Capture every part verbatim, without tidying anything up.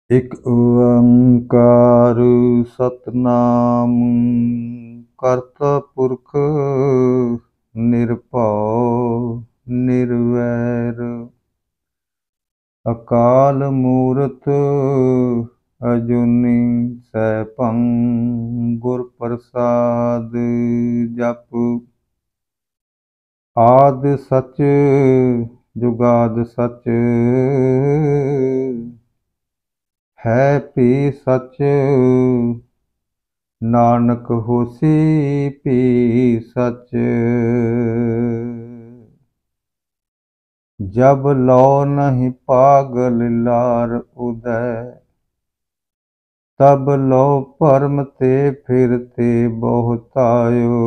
ਇਕ ਓੰਕਾਰ ਸਤਨਾਮ ਕਰਤਾ ਪੁਰਖ ਨਿਰਭਉ ਨਿਰਵੈਰ ਅਕਾਲ ਮੂਰਤ ਅਜੂਨੀ ਸੈਭੰ ਗੁਰ ਪ੍ਰਸਾਦ ਜਪ ਆਦ ਸਚ ਜੁਗਾਦ ਸਚ ਹੈ ਭੀ ਸਚ ਨਾਨਕ ਹੋਸੀ ਭੀ ਸਚ ਜਬ ਲੋ ਨਹੀਂ ਪਾਗਲ ਲਾਰ ਉਦੈ ਤਬ ਲੋ ਭਰਮ ਤੇ ਫਿਰਤੇ ਬਹੁਤਾਇਓ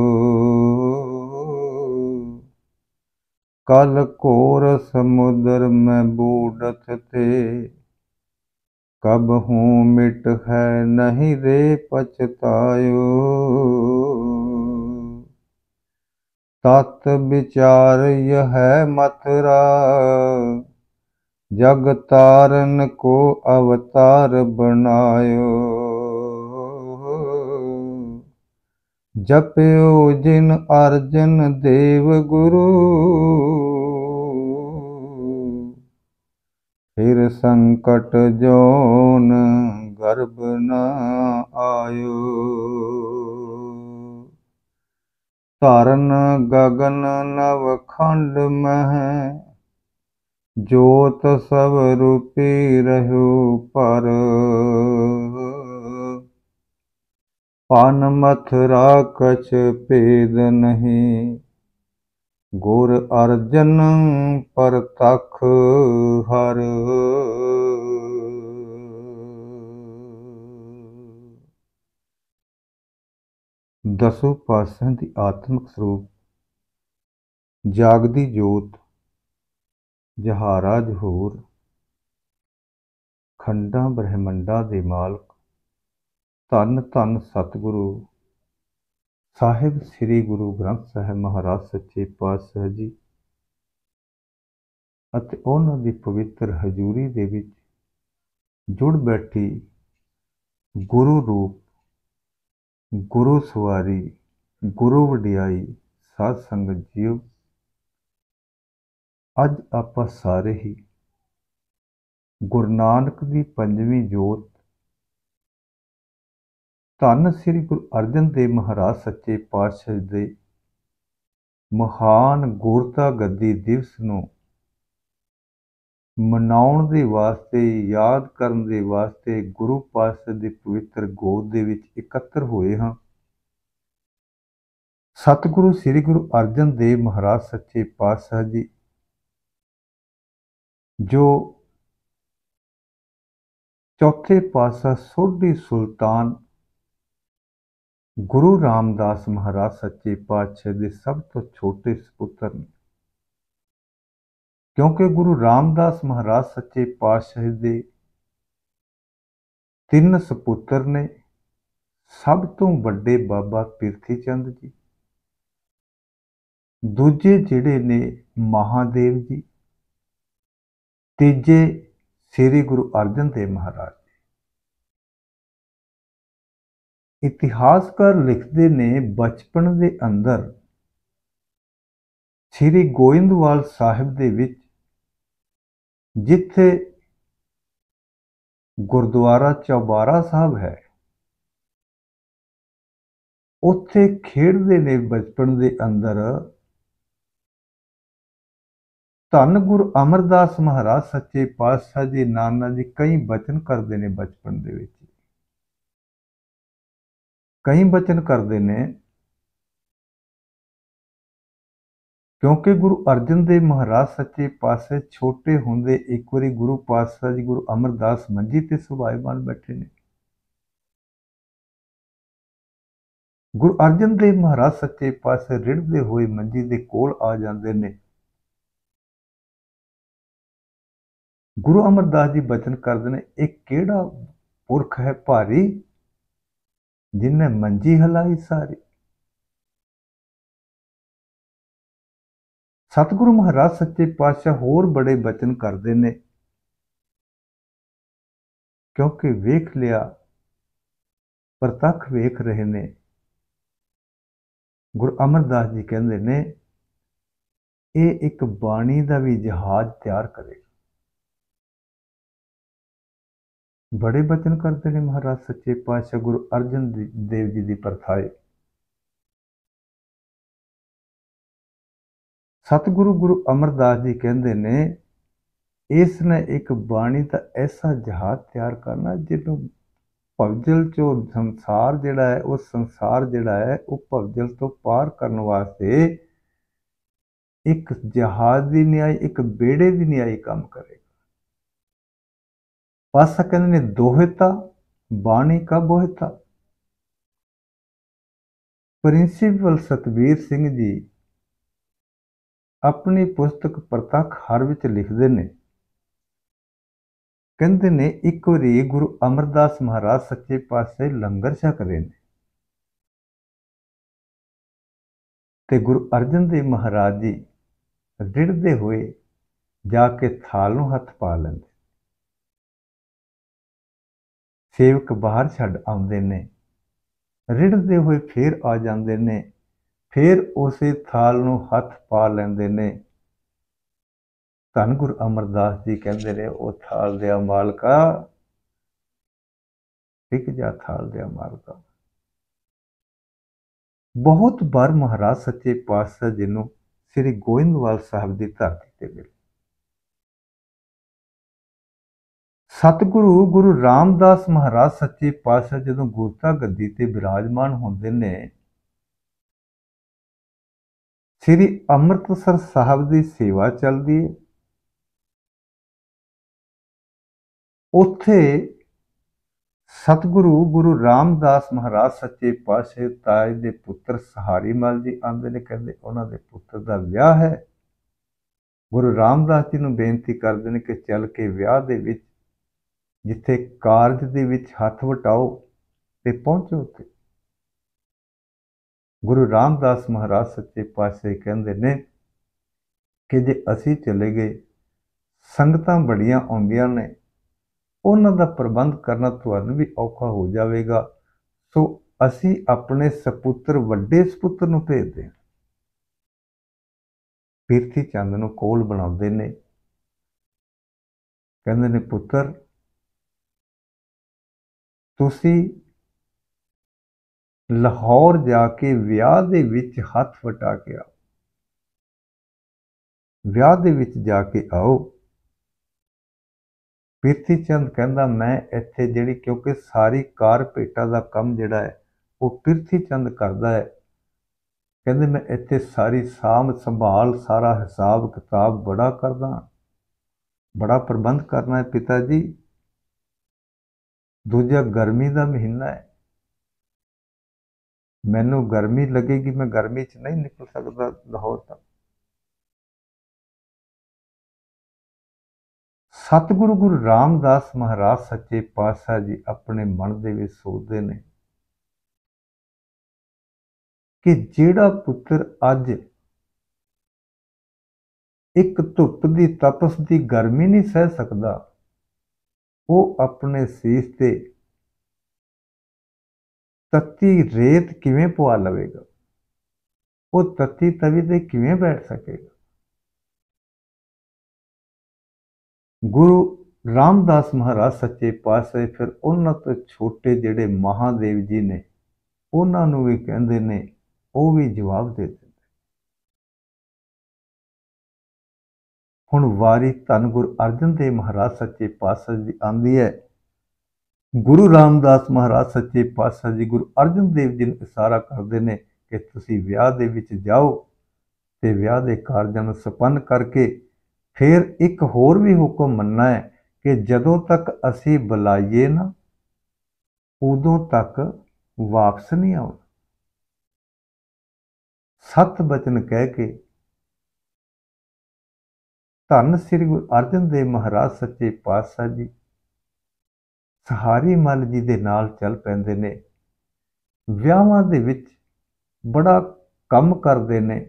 ਕਲ ਘੋਰ ਸਮੁਦਰ ਮੈਂ ਬੂਡਤ ਤੇ कब हूँ मिट है नहीं रे पछतायो तत् विचार यह मथुरा जग तारन को अवतार बनायो जप्यो जिन अर्जन देव गुरु फिर संकट जोन गर्भ न आयो धरन गगन नव खंड मह जोत सब रूपी रहो पर पान मथुरा कछ भेद नहीं गुर अर्जन परतख हर दसों पातशाहां दी आत्मक स्वरूप जागदी जोत जहारा जहूर खंडां ब्रह्मंडां दे मालक धन धन सतगुरु साहिब श्री गुरु ग्रंथ साहिब महाराज सच्चे पातशाह जी ਅਤੇ ਉਹਨਾਂ ਦੀ ਪਵਿੱਤਰ ਹਜ਼ੂਰੀ ਦੇ ਵਿੱਚ ਜੁੜ ਬੈਠੀ ਗੁਰੂ ਰੂਪ ਗੁਰੂ ਸਵਾਰੀ ਗੁਰੂ ਵਡਿਆਈ ਸਾਧ ਸੰਗਤ ਜੀਓ ਅੱਜ ਆਪਾਂ ਸਾਰੇ ਹੀ ਗੁਰੂ ਨਾਨਕ ਦੀ ਪੰਜਵੀਂ ਜੋਤ ਧੰਨ ਸ੍ਰੀ ਗੁਰੂ ਅਰਜਨ ਦੇਵ ਮਹਾਰਾਜ ਸੱਚੇ ਪਾਤਸ਼ਾਹ ਦੇ ਮਹਾਨ ਗੁਰਤਾ ਗੱਦੀ ਦਿਵਸ ਨੂੰ ਮਨਾਉਣ ਦੇ ਵਾਸਤੇ ਯਾਦ ਕਰਨ ਦੇ ਵਾਸਤੇ ਗੁਰੂ ਪਾਤਸ਼ਾਹ ਦੀ ਪਵਿੱਤਰ ਗੋਦ ਦੇ ਵਿੱਚ ਇਕੱਤਰ ਹੋਏ ਹਾਂ। ਸਤਿਗੁਰੂ ਸ੍ਰੀ ਗੁਰੂ ਅਰਜਨ ਦੇਵ ਮਹਾਰਾਜ ਸੱਚੇ ਪਾਤਸ਼ਾਹ ਜੀ ਜੋ ਚੌਥੇ ਪਾਤਸ਼ਾਹ ਸੋਢੀ ਸੁਲਤਾਨ ਗੁਰੂ ਰਾਮਦਾਸ ਮਹਾਰਾਜ ਸੱਚੇ ਪਾਤਸ਼ਾਹ ਦੇ ਸਭ ਤੋਂ ਛੋਟੇ ਸਪੁੱਤਰ ਨੇ, ਕਿਉਂਕਿ ਗੁਰੂ ਰਾਮਦਾਸ ਮਹਾਰਾਜ ਸੱਚੇ ਪਾਤਸ਼ਾਹ ਦੇ ਤਿੰਨ ਸਪੁੱਤਰ ਨੇ। ਸਭ ਤੋਂ ਵੱਡੇ ਬਾਬਾ ਪਿਰਥੀ ਚੰਦ ਜੀ, ਦੂਜੇ ਜਿਹੜੇ ਨੇ ਮਹਾਦੇਵ ਜੀ, ਤੀਜੇ ਸ੍ਰੀ ਗੁਰੂ ਅਰਜਨ ਦੇਵ ਮਹਾਰਾਜ। ਇਤਿਹਾਸਕਾਰ ਲਿਖਦੇ ਨੇ ਬਚਪਨ ਦੇ ਅੰਦਰ ਸ੍ਰੀ ਗੋਇੰਦਵਾਲ ਸਾਹਿਬ ਦੇ ਵਿੱਚ ਜਿੱਥੇ ਗੁਰਦੁਆਰਾ ਚੌਬਾਰਾ ਸਾਹਿਬ ਹੈ, ਉੱਥੇ ਖੇਡਦੇ ਨੇ ਬਚਪਨ ਦੇ ਅੰਦਰ। ਧੰਨ ਗੁਰੂ ਅਮਰਦਾਸ ਮਹਾਰਾਜ ਸੱਚੇ ਪਾਤਸ਼ਾਹ ਜੀ ਨਾਨਾ ਜੀ ਕਈ ਬਚਨ ਕਰਦੇ ਨੇ ਬਚਪਨ ਦੇ ਵਿੱਚ, ਕਈ ਬਚਨ ਕਰਦੇ ਨੇ, ਕਿਉਂਕਿ ਗੁਰੂ ਅਰਜਨ ਦੇਵ ਮਹਾਰਾਜ ਸੱਚੇ ਪਾਤਸ਼ਾਹ ਛੋਟੇ ਹੁੰਦੇ ਇੱਕ ਵਾਰੀ ਗੁਰੂ ਪਾਤਸ਼ਾਹ ਜੀ ਗੁਰੂ ਅਮਰਦਾਸ ਮੰਜੀ ਤੇ ਸੁਭਾਏਮਾਨ ਬੈਠੇ ਨੇ। ਗੁਰੂ ਅਰਜਨ ਦੇਵ ਮਹਾਰਾਜ ਸੱਚੇ ਪਾਤਸ਼ਾਹ ਰਿੜਦੇ ਹੋਏ ਮੰਜੀ ਦੇ ਕੋਲ ਆ ਜਾਂਦੇ ਨੇ। ਗੁਰੂ ਅਮਰਦਾਸ ਜੀ ਬਚਨ ਕਰਦੇ ਨੇ, ਇਹ ਕਿਹੜਾ ਪੁਰਖ ਹੈ ਭਾਰੀ ਜਿਨਨੇ ਮੰਜੀ ਹਲਾਈ ਸਾਰੀ। ਸਤਿਗੁਰੂ ਮਹਾਰਾਜ ਸੱਚੇ ਪਾਤਸ਼ਾਹ ਹੋਰ ਬੜੇ ਬਚਨ ਕਰਦੇ ਨੇ, क्योंकि वेख लिया, प्रतख वेख रहे ने। गुरु अमरदास जी कहते ने ये एक बाणी का भी जहाज तैयार करेगा। बड़े बचन करते हैं महाराज सच्चे पातशाह गुरु अर्जन देव जी की परथाए। सतगुरु गुरु अमरदास जी कहते ने इसने एक बाणी का ऐसा जहाज तैयार करना जिन्हों भवजल चो संसार जिहड़ा है, वो संसार जिहड़ा है वो भवजल तो पार करने वास्ते एक जहाज की न्याय, एक बेड़े की न्याय काम करेगा। पासा कहते ने दोहिता बाणी का बोहिता। प्रिंसीपल सतबीर सिंह जी अपनी पुस्तक प्रतख हर विच लिखते ने, कहते ने एक बारी गुरु अमरदास महाराज सच्चे पातशाह लंगर छक रहे ने ते गुरु अर्जन देव महाराज जी रिड़ते हुए जाके थाल नूं हथ पा लेंदे। सेवक बाहर छड्ड आउंदे ने, रिड़ते हुए फिर आ जाते ने, फिर उसे थाल नूं हथ पा लेंदे ने। धन गुरु अमरदास जी कहते ने वो थाल दिया मालका, टिक जा थाल दिया मालका। बहुत बार महाराज सच्चे पातशाह जी नूं श्री गोइंदवाल साहब की धरती ते मिले। सतगुरु गुरु रामदास महाराज सच्चे पातशाह जदों गुरता गद्दी ते विराजमान होंदे ने, श्री अमृतसर साहब की सेवा चलती है। उत्थे सतगुरु गुरु रामदास महाराज सच्चे पातशाह ताज के पुत्र सहारी मल जी आते ने, कहते उन्होंने पुत्र का विआह है। गुरु रामदास जी नूं बेनती करते हैं कि चल के विआह दे विच जिथे कारज दे विच हथ वटाओ ते पहुंचो। ते गुरु रामदास महाराज सच्चे पातशाह कहते ने कि जे असी चले गए, संगतां बड़ियां आउंदियां ने, उन्हां दा प्रबंध करना तुहानूं भी औखा हो जाएगा, सो असी अपने सपुत्र वड्डे सपुत्र नूं भेजदे हां। पीरथी चंद नूं कोल बुलाउंदे ने, कहंदे ने पुत्र तुसी लाहौर जाके विआह दे विच हथ वटा के आओ, विआह दे विच जाके आओ। पीरथी चंद कहंदा मैं इत्थे जिहड़ी, क्योंकि सारी कार भेटा का काम जिहड़ा है वो पीरथी चंद करदा है, कहंदे मैं इत्थे सारी साम संभाल सारा हिसाब किताब बड़ा करदा, बड़ा प्रबंध करना है पिता जी। दूजा गर्मी का महीना है, मैनू गर्मी लगेगी, मैं गर्मी च नहीं निकल सकता लाहौर तक। सतगुरु गुरु रामदास महाराज सच्चे पातशाह जी अपने मन दे विच सोचदे ने कि जिहड़ा पुत्र अज एक धुप की तपस की गर्मी नहीं सह सकता, वो अपने सीस ते तत्ती रेत किवें पवा लवेगा, वो तत्ती तवी ते किवें बैठ सकेगा। गुरु रामदास महाराज सच्चे पातशाह फिर उन्हां तो छोटे जिहड़े महादेव जी ने उन्हां नूं भी कहंदे ने, वो भी जवाब दे दिंदे। हुण वारी धन गुरु अर्जन देव महाराज सच्चे पातशाह जी आंदी है। गुरु रामदास महाराज सच्चे पातशाह जी गुरु अर्जन देव जी नूं इशारा करते हैं कि तुसीं विआह दे विच जाओ ते विआह दे कारजां नूं संपन्न करके फिर एक होर भी हुक्म मनना है कि जदों तक असी बुलाइए ना उदों तक वापस नहीं आउणा। सत बचन कह के धन श्री गुरु अर्जन देव महाराज सच्चे पातशाह जी सहारी मल जी दे नाल चल पैंदे ने। विआहां दे विच बड़ा कम करदे ने।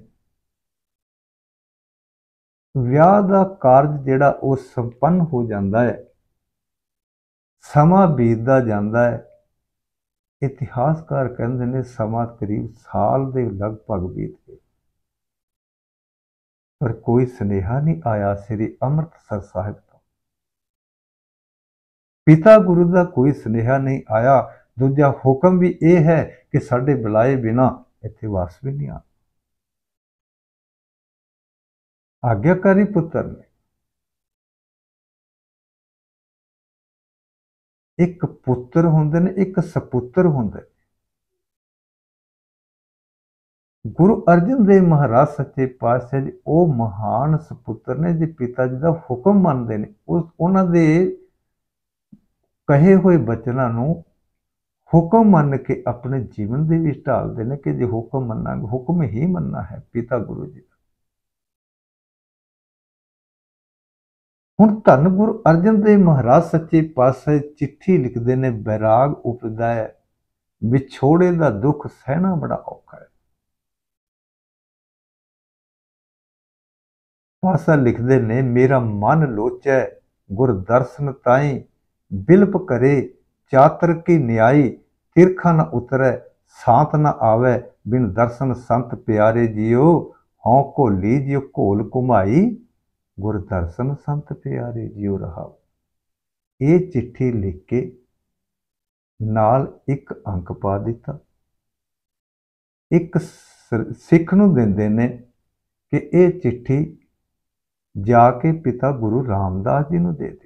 विआह दा कारज जिहड़ा वो संपन्न हो जाता है। ਸਮਾਂ ਬੀਤਦਾ ਜਾਂਦਾ ਹੈ। ਇਤਿਹਾਸਕਾਰ ਕਹਿੰਦੇ ਨੇ ਸਮਾਂ ਕਰੀਬ ਸਾਲ ਦੇ ਲਗਭਗ ਬੀਤ ਗਏ, ਪਰ ਕੋਈ ਸੁਨੇਹਾ ਨਹੀਂ ਆਇਆ ਸ੍ਰੀ ਅੰਮ੍ਰਿਤਸਰ ਸਾਹਿਬ ਤੋਂ। ਪਿਤਾ ਗੁਰੂ ਦਾ ਕੋਈ ਸੁਨੇਹਾ ਨਹੀਂ ਆਇਆ। ਦੂਜਾ ਹੁਕਮ ਵੀ ਇਹ ਹੈ ਕਿ ਸਾਡੇ ਬੁਲਾਏ ਬਿਨਾ ਇੱਥੇ ਵਾਪਸ ਵੀ ਨਹੀਂ ਆਉਣਾ। ਆਗਿਆਕਾਰੀ ਪੁੱਤਰ ਨੇ। ਇੱਕ ਪੁੱਤਰ ਹੁੰਦੇ ਨੇ, ਇੱਕ ਸਪੁੱਤਰ ਹੁੰਦੇ। ਗੁਰੂ ਅਰਜਨ ਦੇਵ ਮਹਾਰਾਜ ਸੱਚੇ ਪਾਤਸ਼ਾਹ ਜੀ ਉਹ ਮਹਾਨ ਸਪੁੱਤਰ ਨੇ ਜੇ ਪਿਤਾ ਜੀ ਦਾ ਹੁਕਮ ਮੰਨਦੇ ਨੇ, ਉਸ ਉਹਨਾਂ ਦੇ ਕਹੇ ਹੋਏ ਬਚਨਾਂ ਨੂੰ ਹੁਕਮ ਮੰਨ ਕੇ ਆਪਣੇ ਜੀਵਨ ਦੇ ਵਿੱਚ ਢਾਲਦੇ ਨੇ ਕਿ ਜੇ ਹੁਕਮ ਮੰਨਾਂਗੇ, ਹੁਕਮ ਹੀ ਮੰਨਣਾ ਹੈ ਪਿਤਾ ਗੁਰੂ ਜੀ ਦਾ। ਹੁਣ ਧੰਨ ਗੁਰੂ ਅਰਜਨ ਦੇਵ ਮਹਾਰਾਜ ਸੱਚੇ ਪਾਤਸ਼ਾਹ ਚਿੱਠੀ ਲਿਖਦੇ ਨੇ, ਬੈਰਾਗ ਉਪਜਦਾ ਹੈ, ਵਿਛੋੜੇ ਦਾ ਦੁੱਖ ਸਹਿਣਾ ਬੜਾ ਔਖਾ ਹੈ। ਪਾਤਸ਼ਾਹ ਲਿਖਦੇ ਨੇ, ਮੇਰਾ ਮਨ ਲੋਚੈ ਗੁਰ ਦਰਸ਼ਨ ਤਾਈ, ਬਿਲਪ ਕਰੇ ਚਾਤਰ ਕੀ ਨਿਆਈ, ਤਿਰਖਾ ਨਾ ਉਤਰੈ ਸਾਤ ਨਾ ਆਵੈ, ਬਿਨ ਦਰਸ਼ਨ ਸੰਤ ਪਿਆਰੇ ਜੀਓ, ਹਉ ਘੋਲੀ ਜਿਉ ਘੋਲ ਘੁਮਾਈ, ਗੁਰ ਦਰਸ਼ਨ ਸੰਤ ਪਿਆਰੇ ਜੀਓ ਰਹਾਓ। ਇਹ ਚਿੱਠੀ ਲਿਖ ਕੇ ਨਾਲ ਇੱਕ ਅੰਕ ਪਾ ਦਿੱਤਾ। ਇੱਕ ਸਿੱਖ ਨੂੰ ਦਿੰਦੇ ਨੇ ਕਿ ਇਹ ਚਿੱਠੀ ਜਾ ਕੇ ਪਿਤਾ ਗੁਰੂ ਰਾਮਦਾਸ ਜੀ ਨੂੰ ਦੇ ਦੇ।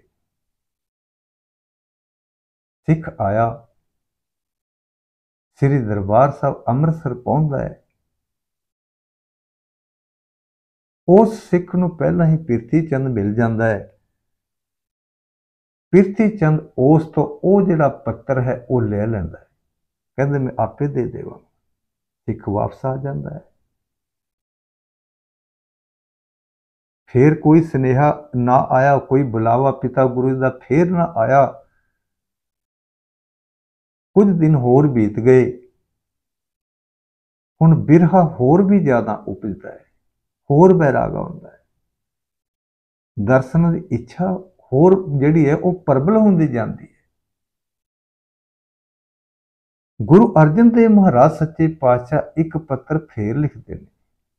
ਸਿੱਖ ਆਇਆ, ਸ੍ਰੀ ਦਰਬਾਰ ਸਾਹਿਬ ਅੰਮ੍ਰਿਤਸਰ ਪਹੁੰਚਦਾ ਹੈ। ਉਸ ਸਿੱਖ ਨੂੰ ਪਹਿਲਾਂ ਹੀ ਪਿਰਥੀ ਚੰਦ ਮਿਲ ਜਾਂਦਾ ਹੈ। ਪਿਰਥੀ ਚੰਦ ਉਸ ਤੋਂ ਉਹ ਜਿਹੜਾ ਪੱਤਰ ਹੈ ਉਹ ਲੈ ਲੈਂਦਾ ਹੈ, ਕਹਿੰਦੇ ਮੈਂ ਆਪੇ ਦੇ ਦੇਵਾਂ। ਸਿੱਖ ਵਾਪਸ ਆ ਜਾਂਦਾ ਹੈ। ਫਿਰ ਕੋਈ ਸੁਨੇਹਾ ਨਾ ਆਇਆ, ਕੋਈ ਬੁਲਾਵਾ ਪਿਤਾ ਗੁਰੂ ਦਾ ਫੇਰ ਨਾ ਆਇਆ। ਕੁਝ ਦਿਨ ਹੋਰ ਬੀਤ ਗਏ। ਹੁਣ ਬਿਰਹਾ ਹੋਰ ਵੀ ਜ਼ਿਆਦਾ ਉਪਜਦਾ ਹੈ, ਹੋਰ ਬੈਰਾਗਾ ਹੁੰਦਾ ਹੈ। ਦਰਸ਼ਨ ਦੀ ਇੱਛਾ ਹੋਰ ਜਿਹੜੀ ਹੈ ਉਹ ਪ੍ਰਬਲ ਹੁੰਦੀ ਜਾਂਦੀ ਹੈ। ਗੁਰੂ ਅਰਜਨ ਦੇਵ ਮਹਾਰਾਜ ਸੱਚੇ ਪਾਤਸ਼ਾਹ ਇੱਕ ਪੱਤਰ ਫੇਰ ਲਿਖਦੇ ਨੇ,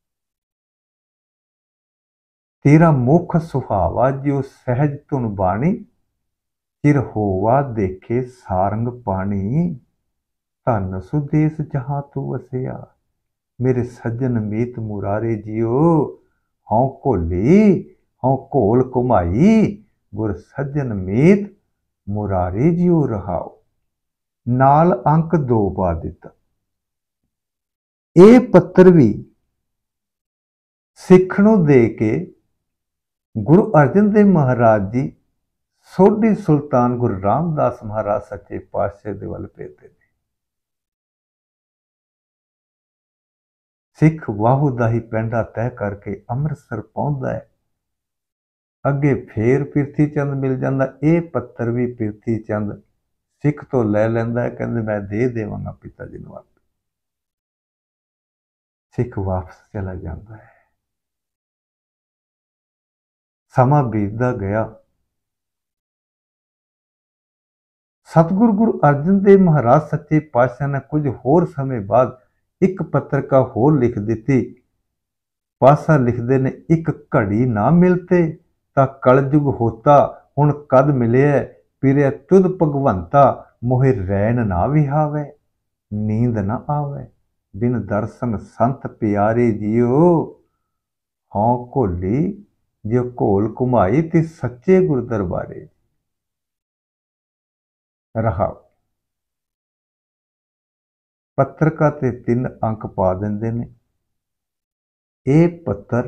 ਤੇਰਾ ਮੁਖ ਸੁਹਾਵਾ ਜਿਉ ਸਹਿਜ ਧੁਨ ਬਾਣੀ, ਚਿਰ ਹੋਵਾ ਦੇਖੇ ਸਾਰੰਗ ਪਾਣੀ, ਧਨ ਸੁਦੇਸ ਜਹਾਂ ਤੂੰ ਵਸਿਆ, ਮੇਰੇ ਸੱਜਣ ਮੀਤ ਮੁਰਾਰੇ ਜੀਓ, ਹਉ ਘੋਲੀ ਹਉ ਘੋਲ ਘੁਮਾਈ, ਗੁਰ ਸੱਜਣ ਮੀਤ ਮੁਰਾਰੇ ਜੀਓ ਰਹਾਓ। ਨਾਲ ਅੰਕ ਦੋ ਪਾ ਦਿੱਤਾ। ਇਹ ਪੱਤਰ ਵੀ ਸਿੱਖ ਨੂੰ ਦੇ ਕੇ ਗੁਰੂ ਅਰਜਨ ਦੇਵ ਮਹਾਰਾਜ ਜੀ ਸੋਢੀ ਸੁਲਤਾਨ ਗੁਰੂ ਰਾਮਦਾਸ ਮਹਾਰਾਜ ਸੱਚੇ ਪਾਤਸ਼ਾਹ ਦੇ ਵੱਲ ਭੇਜਦੇ ਨੇ। ਸਿੱਖ ਵਾਹੂ ਦਾ ਹੀ ਪੈਂਡਾ ਤੈਅ ਕਰਕੇ ਅੰਮ੍ਰਿਤਸਰ ਪਹੁੰਚਦਾ ਹੈ। ਅੱਗੇ ਫੇਰ ਪਿਰਥੀ ਚੰਦ ਮਿਲ ਜਾਂਦਾ। ਇਹ ਪੱਤਰ ਵੀ ਪਿਰਥੀ ਚੰਦ ਸਿੱਖ ਤੋਂ ਲੈ ਲੈਂਦਾ ਹੈ, ਕਹਿੰਦੇ ਮੈਂ ਦੇ ਦੇਵਾਂਗਾ ਪਿਤਾ ਜੀ ਨੂੰ। ਸਿੱਖ ਵਾਪਸ ਚਲਾ ਜਾਂਦਾ ਹੈ। ਸਮਾਂ ਬੀਤਦਾ ਗਿਆ। ਸਤਿਗੁਰੂ ਗੁਰੂ ਅਰਜਨ ਦੇਵ ਮਹਾਰਾਜ ਸੱਚੇ ਪਾਤਸ਼ਾਹ ਨੇ ਕੁਝ ਹੋਰ ਸਮੇਂ ਬਾਅਦ ਇੱਕ ਪੱਤਰਕਾ ਹੋਰ ਲਿਖ ਦਿੱਤੀ। ਪਾਤਸ਼ਾਹ ਲਿਖਦੇ ਨੇ, ਇੱਕ ਘੜੀ ਨਾ ਮਿਲਤੇ ਤਾਂ ਕਲਯੁਗ ਹੋਤਾ, ਹੁਣ ਕਦ ਮਿਲਿਆ ਪਿਰਿਆ ਤੁਧ ਭਗਵੰਤਾ, ਮੋਹਿ ਰੈਣ ਨਾ ਵਿਹਾਵੇ, ਨੀਂਦ ਨਾ ਆਵੇ, ਬਿਨ ਦਰਸ਼ਨ ਸੰਤ ਪਿਆਰੇ ਜੀਓ, ਹਉ ਘੋਲੀ ਜਿਉ ਘੋਲ ਘੁਮਾਈ, ਤੇ ਸੱਚੇ ਗੁਰ ਦਰਬਾਰੇ ਰਹਾ। ਪੱਤਰਕਾ ਤੇ ਤਿੰਨ ਅੰਕ ਪਾ ਦਿੰਦੇ ਨੇ। ਇਹ ਪੱਤਰ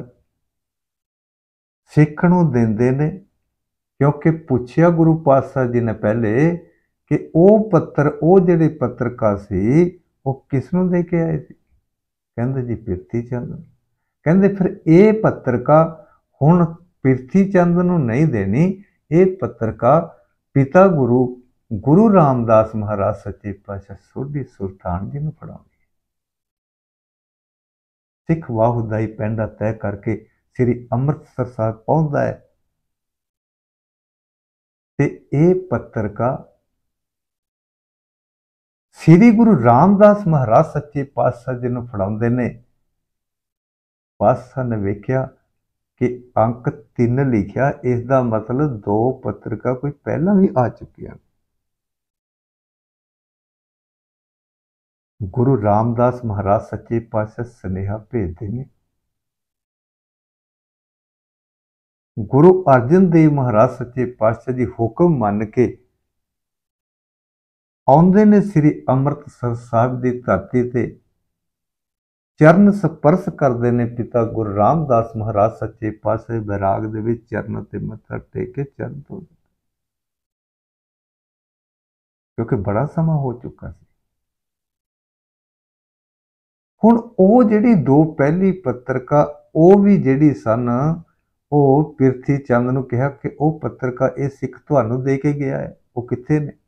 ਸਿੱਖ ਨੂੰ ਦਿੰਦੇ ਨੇ, ਕਿਉਂਕਿ ਪੁੱਛਿਆ ਗੁਰੂ ਪਾਤਸ਼ਾਹ ਜੀ ਨੇ ਪਹਿਲੇ ਕਿ ਉਹ ਪੱਤਰ, ਉਹ ਜਿਹੜੇ ਪੱਤਰਕਾ ਸੀ ਉਹ ਕਿਸ ਨੂੰ ਦੇ ਕੇ ਆਏ ਸੀ? ਕਹਿੰਦੇ ਜੀ ਪਿਰਥੀ ਚੰਦ। ਕਹਿੰਦੇ ਫਿਰ ਇਹ ਪੱਤਰਕਾ ਹੁਣ ਪਿਰਥੀ ਚੰਦ ਨੂੰ ਨਹੀਂ ਦੇਣੀ, ਇਹ ਪੱਤਰਕਾ ਪਿਤਾ ਗੁਰੂ ਗੁਰੂ ਰਾਮਦਾਸ ਮਹਾਰਾਜ ਸੱਚੇ ਪਾਤਸ਼ਾਹ ਸੋਢੀ ਸੁਲਤਾਨ ਜੀ ਨੂੰ ਫੜਾਉਣੀ। ਸਿੱਖ ਵਾਹੂ ਦਾ ਹੀ ਪੈਂਡਾ ਤੈਅ ਕਰਕੇ ਸ੍ਰੀ ਅੰਮ੍ਰਿਤਸਰ ਸਾਹਿਬ ਪਹੁੰਚਦਾ ਹੈ। ਤੇ ਇਹ ਪੱਤਰਕਾ ਸ੍ਰੀ ਗੁਰੂ ਰਾਮਦਾਸ ਮਹਾਰਾਜ ਸੱਚੇ ਪਾਤਸ਼ਾਹ ਜੀ ਨੂੰ ਫੜਾਉਂਦੇ ਨੇ। ਪਾਤਸ਼ਾਹ ਨੇ ਵੇਖਿਆ ਕਿ ਅੰਕ ਤਿੰਨ ਲਿਖਿਆ, ਇਸ ਦਾ ਮਤਲਬ ਦੋ ਪੱਤਰਕਾਂ ਕੋਈ ਪਹਿਲਾਂ ਵੀ ਆ ਚੁੱਕੀਆਂ। ਗੁਰੂ ਰਾਮਦਾਸ ਮਹਾਰਾਜ ਸੱਚੇ ਪਾਤਸ਼ਾਹ ਸੁਨੇਹਾ ਭੇਜਦੇ ਨੇ। ਗੁਰੂ ਅਰਜਨ ਦੇਵ ਮਹਾਰਾਜ ਸੱਚੇ ਪਾਤਸ਼ਾਹ ਜੀ ਹੁਕਮ ਮੰਨ ਕੇ ਆਉਂਦੇ ਨੇ ਸ੍ਰੀ ਅੰਮ੍ਰਿਤਸਰ ਸਾਹਿਬ ਦੀ ਧਰਤੀ ਤੇ, ਚਰਨ ਸਪਰਸ਼ ਕਰਦੇ ਨੇ ਪਿਤਾ ਗੁਰੂ ਰਾਮਦਾਸ ਮਹਾਰਾਜ ਸੱਚੇ ਪਾਤਸ਼ਾਹ ਬੈਰਾਗ ਦੇ ਵਿੱਚ ਚਰਨ ਤੇ ਮੱਥਾ ਟੇਕ ਕੇ ਚਰਨ ਧੋ ਦਿੱਤਾ, ਕਿਉਂਕਿ ਬੜਾ ਸਮਾਂ ਹੋ ਚੁੱਕਾ ਸੀ। ਹੁਣ ਉਹ ਜਿਹੜੀ ਦੋ ਪਹਿਲੀ ਪੱਤਰਕਾ, ਉਹ ਵੀ ਜਿਹੜੀ ਸਨ, ਉਹ ਪਿਰਥੀ ਚੰਦ ਨੂੰ ਕਿਹਾ ਕਿ ਉਹ ਪੱਤਰਕਾ ਇਹ ਸਿੱਖ ਤੁਹਾਨੂੰ ਦੇ ਕੇ ਗਿਆ ਹੈ, ਉਹ ਕਿੱਥੇ ਨੇ?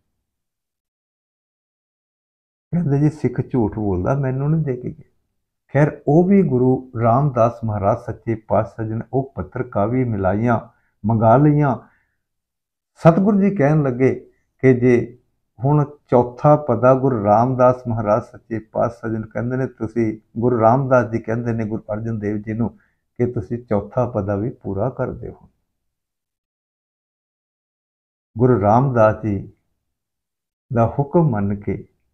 ਕਹਿੰਦੇ ਜੀ ਸਿੱਖ ਝੂਠ ਬੋਲਦਾ, ਮੈਨੂੰ ਨਹੀਂ ਦੇ ਕੇ ਗਿਆ। ਖੈਰ ਉਹ ਵੀ ਗੁਰੂ ਰਾਮਦਾਸ ਮਹਾਰਾਜ ਸੱਚੇ ਪਾਤਸ਼ਾਹ ਜੀ ਨੇ ਉਹ ਪੱਤਰਕਾ ਵੀ ਮਿਲਾਈਆਂ, ਮੰਗਾ ਲਈਆਂ। ਸਤਿਗੁਰੂ ਜੀ ਕਹਿਣ ਲੱਗੇ ਕਿ ਜੇ ਹੁਣ ਚੌਥਾ ਪਦਾ ਗੁਰੂ ਰਾਮਦਾਸ ਮਹਾਰਾਜ ਸੱਚੇ ਪਾਤਸ਼ਾਹ ਜੀ ਨੂੰ ਕਹਿੰਦੇ ਨੇ, ਤੁਸੀਂ ਗੁਰੂ ਰਾਮਦਾਸ ਜੀ ਕਹਿੰਦੇ ਨੇ ਗੁਰੂ ਅਰਜਨ ਦੇਵ ਜੀ ਨੂੰ ਕਿ ਤੁਸੀਂ ਚੌਥਾ ਪਦਾ ਵੀ ਪੂਰਾ ਕਰ ਦਿਓ। ਗੁਰੂ ਰਾਮਦਾਸ ਜੀ ਦਾ ਹੁਕਮ ਮੰਨ ਕੇ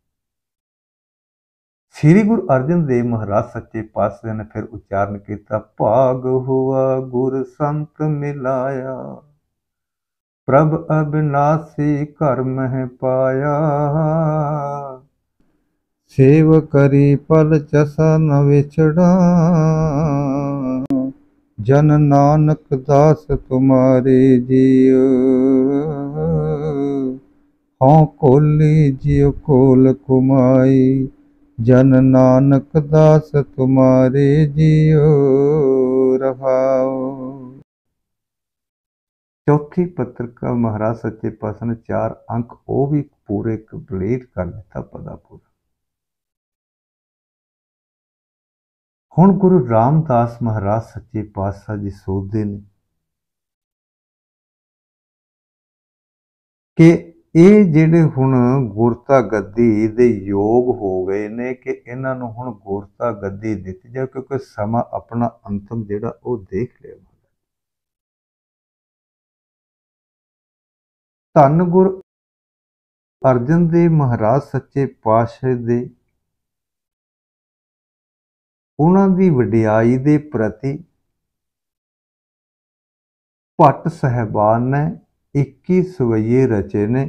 ਸ੍ਰੀ ਗੁਰੂ ਅਰਜਨ ਦੇਵ ਮਹਾਰਾਜ ਸੱਚੇ ਪਾਤਸ਼ਾਹ ਨੇ ਫਿਰ ਉਚਾਰਨ ਕੀਤਾ, ਭਾਗ ਹੁਆ ਗੁਰ ਸੰਤ ਮਿਲਾਇਆ, ਪ੍ਰਭ ਅਬਿਨਾਸੀ ਘਰ ਮਹਿ ਪਾਇਆ, ਸੇਵ ਕਰੀ ਪਲ ਚਸਾ ਨ ਵਿਛੜਾ, ਜਨ ਨਾਨਕ ਦਾਸ ਤੁਮਾਰੇ ਜੀਉ, ਹਉ ਕੋਲੀ ਜਿਉ ਕੋਲ ਕੁਮਾਈ, ਜਨ ਨਾਨਕ ਦਾਸ ਤੁਮਾਰੇ ਜੀਉ ਰਹਾਉ। ਚੌਥੀ ਪੱਤਰਕਾ ਮਹਾਰਾਜ ਸੱਚੇ ਪਾਤਸ਼ਾਹ ਨੇ ਚਾਰ ਅੰਕ ਉਹ ਵੀ ਪੂਰੇ ਕੰਪਲੀਟ ਕਰ ਦਿੱਤਾ, ਪਦਾ ਪੂਰਾ। ਹੁਣ ਗੁਰੂ ਰਾਮਦਾਸ ਮਹਾਰਾਜ ਸੱਚੇ ਪਾਤਸ਼ਾਹ ਜੀ ਸੋਚਦੇ ਨੇ ਕਿ ਇਹ ਜਿਹੜੇ ਹੁਣ ਗੁਰਤਾ ਗੱਦੀ ਦੇ ਯੋਗ ਹੋ ਗਏ ਨੇ ਕਿ ਇਹਨਾਂ ਨੂੰ ਹੁਣ ਗੁਰਤਾ ਗੱਦੀ ਦਿੱਤੀ ਜਾਵੇ, ਕਿਉਂਕਿ ਸਮਾਂ ਆਪਣਾ ਅੰਤਮ ਜਿਹੜਾ ਉਹ ਦੇਖ ਲਿਆ। ਧੰਨ ਗੁਰੂ ਅਰਜਨ ਦੇਵ ਮਹਾਰਾਜ ਸੱਚੇ ਪਾਤਸ਼ਾਹ ਦੇ ਉਹਨਾਂ ਦੀ ਵਡਿਆਈ ਦੇ ਪ੍ਰਤੀ ਭੱਟ ਸਾਹਿਬਾਨ ਨੇ ਇੱਕੀ ਸਵਈਏ ਰਚੇ ਨੇ,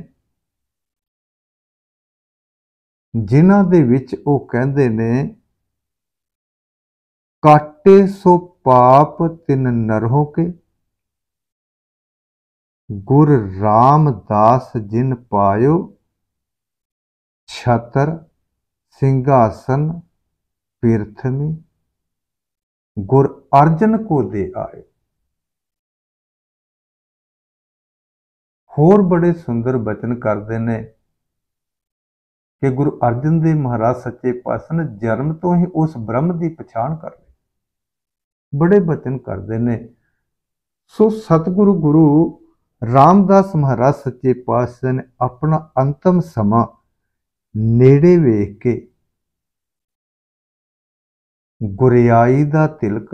ਜਿਨ੍ਹਾਂ ਦੇ ਵਿੱਚ ਉਹ ਕਹਿੰਦੇ ਨੇ, ਕਾਟੇ ਸੋ ਪਾਪ ਤਿਨ ਨਰਹੁ ਕੇ, ਗੁਰ ਰਾਮਦਾਸ ਜਿਨ ਪਾਇਓ, ਛਤਰ ਸਿੰਘਾਸਨ ਪੀਰਥਮੀ, ਗੁਰ ਅਰਜਨ ਕੋ ਦੇ ਆਏ। ਹੋਰ ਬੜੇ ਸੁੰਦਰ ਬਚਨ ਕਰਦੇ ਨੇ ਕਿ ਗੁਰੂ ਅਰਜਨ ਦੇਵ ਮਹਾਰਾਜ ਸੱਚੇ ਪਾਤਸ਼ਾਹ ਨੇ ਜਨਮ ਤੋਂ ਹੀ ਉਸ ਬ੍ਰਹਮ ਦੀ ਪਛਾਣ ਕਰ ਲਈ। ਬੜੇ ਬਚਨ ਕਰਦੇ ਨੇ। ਸੋ ਸਤਿਗੁਰੂ ਗੁਰੂ ਰਾਮਦਾਸ ਮਹਾਰਾਜ ਸੱਚੇ ਪਾਤਸ਼ਾਹ ਨੇ ਆਪਣਾ ਅੰਤਮ ਸਮਾਂ ਨੇੜੇ ਵੇਖ ਕੇ ਗੁਰਿਆਈ ਦਾ ਤਿਲਕ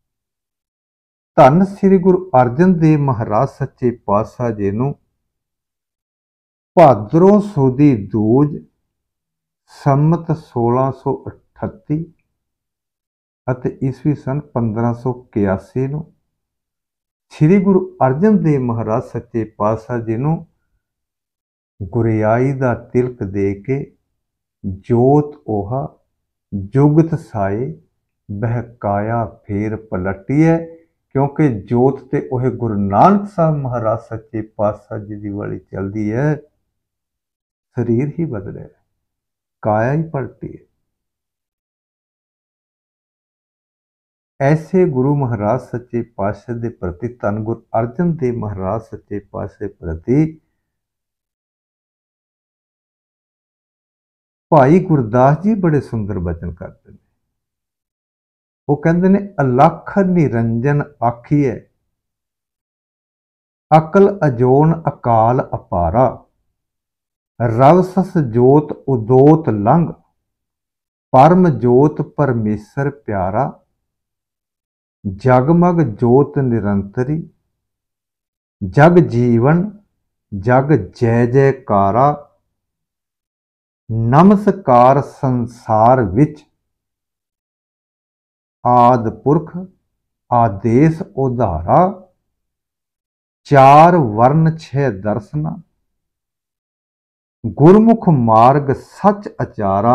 ਧੰਨ ਸ੍ਰੀ ਗੁਰੂ ਅਰਜਨ ਦੇਵ ਮਹਾਰਾਜ ਸੱਚੇ ਪਾਤਸ਼ਾਹ ਜੀ ਨੂੰ ਭਾਦਰੋਂ ਸੁਦੀ ਦੂਜ ਸੰਮਤ ਸੋਲਾਂ ਸੌ ਅਠੱਤੀ ਅਤੇ ਈਸਵੀ ਸਨ ਪੰਦਰਾਂ ਸੌ ਇਕਿਆਸੀ ਨੂੰ ਸ੍ਰੀ ਗੁਰੂ ਅਰਜਨ ਦੇਵ ਮਹਾਰਾਜ ਸੱਚੇ ਪਾਤਸ਼ਾਹ ਜੀ ਨੂੰ ਗੁਰਿਆਈ ਦਾ ਤਿਲਕ ਦੇ ਕੇ ਜੋਤ ਓਹਾ ਜੁਗਤ ਸਾਏ ਬਹਿਕਾਇਆ ਫੇਰ ਪਲਟੀਐ, ਕਿਉਂਕਿ ਜੋਤ ਤੇ ਉਹ ਗੁਰੂ ਨਾਨਕ ਸਾਹਿਬ ਮਹਾਰਾਜ ਸੱਚੇ ਪਾਤਸ਼ਾਹ ਜੀ ਦੀ ਵਾਲੀ ਚਲਦੀ ਹੈ। ਸਰੀਰ ਹੀ ਬਦਲਿਆ, ਕਾਇਆ ਹੀ ਪਲਟੀ ਹੈ। ਐਸੇ ਗੁਰੂ ਮਹਾਰਾਜ ਸੱਚੇ ਪਾਤਸ਼ਾਹ ਦੇ ਪ੍ਰਤੀ, ਧੰਨ ਗੁਰੂ ਅਰਜਨ ਦੇਵ ਮਹਾਰਾਜ ਸੱਚੇ ਪਾਤਸ਼ਾਹ ਪ੍ਰਤੀ ਭਾਈ ਗੁਰਦਾਸ ਜੀ ਬੜੇ ਸੁੰਦਰ ਬਚਨ ਕਰਦੇ ਨੇ। ਉਹ ਕਹਿੰਦੇ ਨੇ, ਅਲਖ ਨਿਰੰਜਨ ਆਖੀਐ, ਅਕਲ ਅਜੋਨ ਅਕਾਲ ਅਪਾਰਾ, रवसस जोत उदोत लंघ, परम जोत परमेसर प्यारा, जगमग जोत निरंतरी, जग जीवन जग जय जयकारा, नमस्कार संसार विच, आद पुरख आदेश उधारा, चार वर्ण छह दर्शना, गुरमुख मार्ग सच अचारा,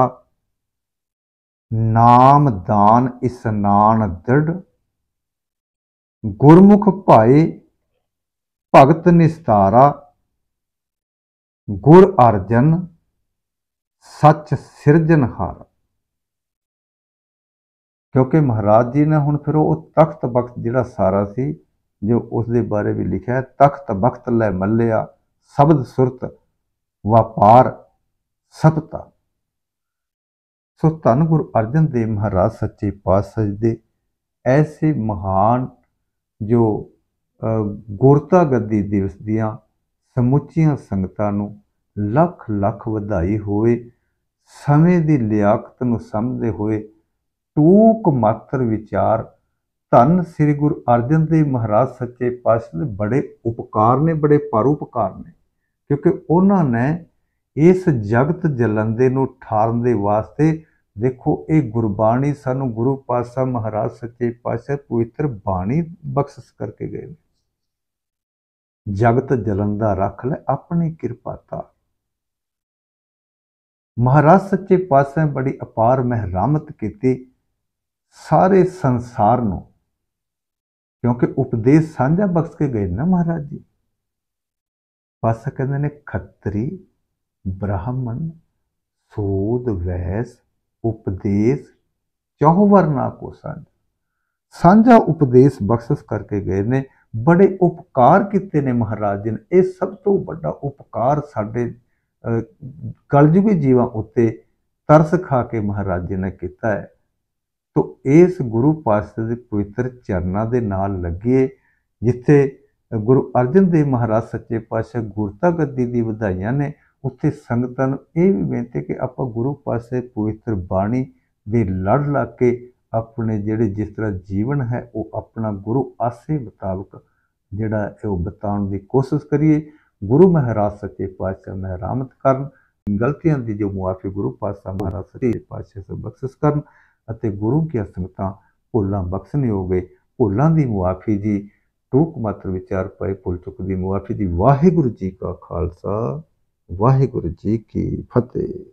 नाम दान इसनान दृढ़, गुरमुख भाए भगत निस्तारा, गुर अर्जन सच सिरजनहारा। क्योंकि महाराज जी ने हुण फिर वो तख्त बख्त जिहड़ा सारा सी जो उसके बारे भी लिखा है, तख्त बख्त लै मल्लिया शब्द सुरत व्यापार सतता। सो धन गुरु अर्जन देव महाराज सच्चे पातशाह जी दे ऐसे महान जो गुरता गद्दी दिवस दियां समुचियां संगतां नूं लख लख वधाई होवे। समय की लियाकत नूं समझदे होए टूक मात्र विचार धन श्री गुरु अर्जन देव महाराज सच्चे पातशाह दे बड़े उपकार ने, बड़े परोपकार ने, क्योंकि उन्होंने इस जगत जलंदे नूं ठारन दे वास्ते देखो ये गुरबाणी सानू गुरु पातशाह महाराज सच्चे पातशाह पवित्र बाणी बख्शिश करके गए। जगत जलंदा रख ले अपनी कृपा तार। महाराज सच्चे पातशाह बड़ी अपार महरामत की सारे संसार नूं, क्योंकि उपदेश साझा बख्श के गए ना महाराज जी। पातशाह कहते ने खत्री ब्राह्मण सूद वैस उपदेश चौवरना को साझा साझा उपदेश बख्शिश करके गए ने। बड़े उपकार किते ने महाराज जी ने। यह सब तो बड़ा उपकार साडे कलयुगी जीवां उत्ते तरस खा के महाराज जी ने किया है। तो इस गुरु पातशाह दे पवित्र चरनां दे नाल लगिए, जिथे गुरु अर्जन देव महाराज सच्चे पातशाह गुरता गद्दी दी वधाइयां ने, उत्थे संगतां नूं इह भी बेनती कि आपां गुरु पातशाह पवित्र बाणी दे लड़ लग के अपने जिहड़े जिस तरह जीवन है वो अपना गुरु आसे मुताबक जिहड़ा है वो बिताउण दी कोशिश करिए। गुरु महाराज सच्चे पातशाह महरामत करन, गलतियां दी जो मुआफ़ी गुरु पातशाह महाराज सच्चे पातशाह से बख्शिश करन, अते गुरु की संगतां भुलां बख्शनी हो गए। भुलां दी मुआफ़ी जी, टूक मात्र विचार पाए भुल चुक दी मुआफ़ी जी। वाहिगुरू जी का खालसा वाहिगुरू जी की फतेह।